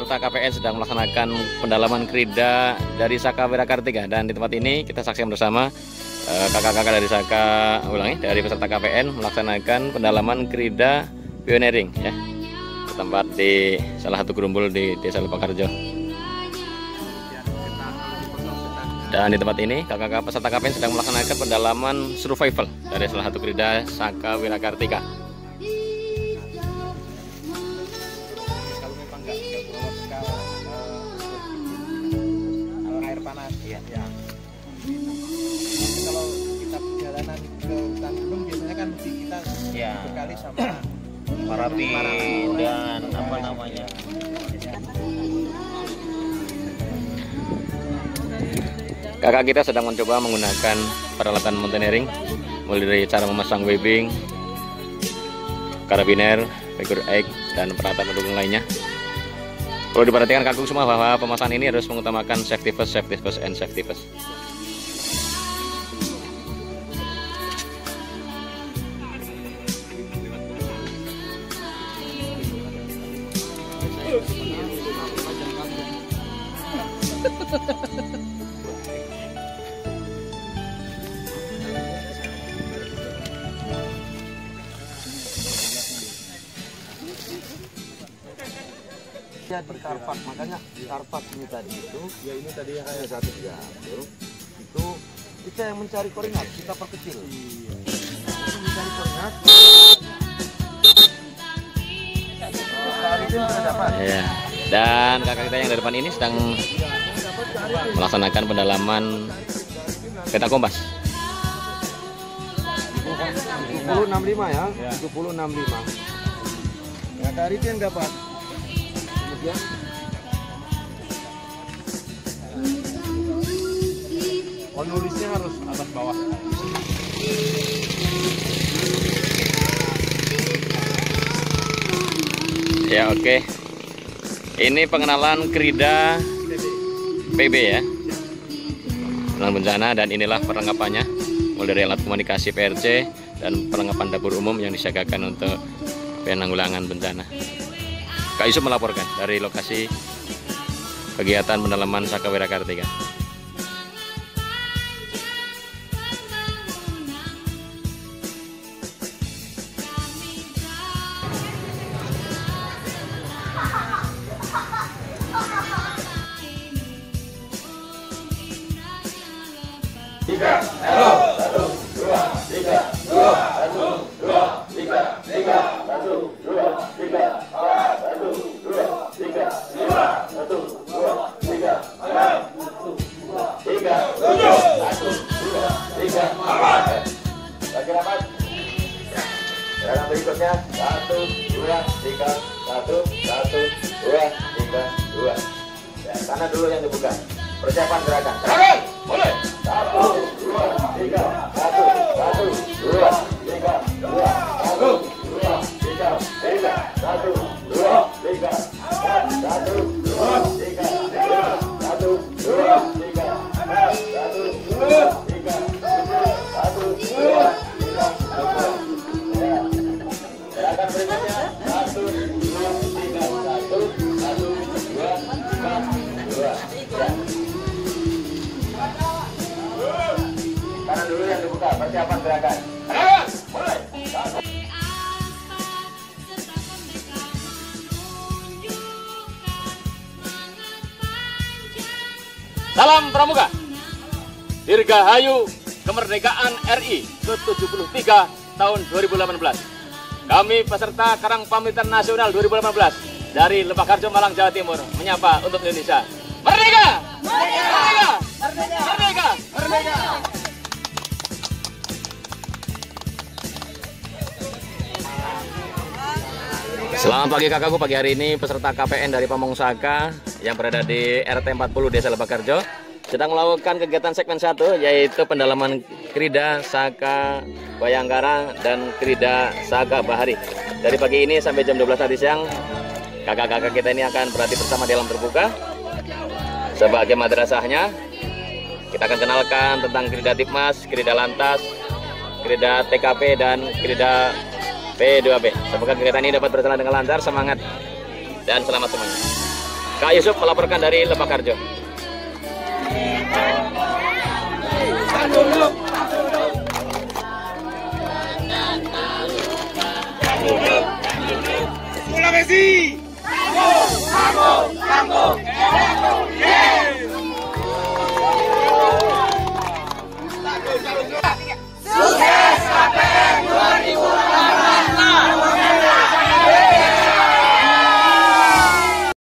peserta KPN sedang melaksanakan pendalaman krida dari Saka Wirakartika, dan di tempat ini kita saksikan bersama kakak-kakak dari dari peserta KPN melaksanakan pendalaman krida pioneering ya, tempat di salah satu gerumbul di Desa Lepakarjo. Dan di tempat ini kakak-kakak peserta KPN sedang melaksanakan pendalaman survival dari salah satu krida Saka Wirakartika. Panas ya. Kalau kita perjalanan ke hutan gunung biasanya kan mesti kita berkali sama parafin dan apa namanya. Kakak kita sedang mencoba menggunakan peralatan mountaineering, mulai dari cara memasang webbing, karabiner, figure eight, dan peralatan pendukung lainnya. Perlu diperhatikan kakak semua bahwa pemasangan ini harus mengutamakan safety first, and safety first. Ya di Karpat, makanya Karpat ini tadi itu ya, ini tadi yang hanya satu jalur itu kita yang mencari koordinat, kita perkecil untuk mencari koordinat. Ya. Dan kakak kita yang dari depan ini sedang melaksanakan pendalaman peta kompas. 7065 ya, 7065. ya dari itu yang dapat. Kemudian nulisnya harus atas bawah. Ya oke. Ini pengenalan krida PB ya, pengenalan bencana, dan inilah perlengkapannya, mulai dari alat komunikasi PRC dan perlengkapan dapur umum yang disiagakan untuk penanggulangan bencana. Kak Yusuf melaporkan dari lokasi kegiatan pendalaman Saka Wirakartika. gerakan berikutnya 1, 2, 3, 1, 2, 3, 2. Ya, kanan dulu yang dibuka. Persiapan gerakan. Gerakan, mulai. 1, 2, 3, 1, 2, 3, 2, 1, 2, 3, 1, 2, 3, 1, 2, 3, 1, 2, 3, 1, 2, 3, 1, 2. Gerakan berikutnya 1, 2, 3, 1, 2, 2. Kanan dulu yang dibuka, persiapan gerakan. Gerakan, mulai. Salam Pramuka, Dirgahayu Kemerdekaan RI ke-73 tahun 2018. Kami peserta Karang Pamitan Nasional 2018 dari Lepakarjo, Malang, Jawa Timur menyapa untuk Indonesia. Merdeka! Merdeka! Merdeka! Merdeka! Merdeka! Selamat pagi kakakku. Pagi hari ini peserta KPN dari Pamong Saka yang berada di RT 40 Desa Lepakarjo sedang melakukan kegiatan segmen 1, yaitu pendalaman krida Saka Bayangkara dan krida Saka Bahari. Dari pagi ini sampai jam 12 nanti siang, kakak-kakak kita ini akan berlatih bersama di alam terbuka. Sebagai madrasahnya, kita akan kenalkan tentang krida Tipmas, krida Lantas, krida TKP, dan krida P2B. Semoga kegiatan ini dapat berjalan dengan lancar, semangat, dan selamat semuanya. Kak Yusuf melaporkan dari Lebak Harjo. Sulawesi. Tangguh, tangguh, tangguh.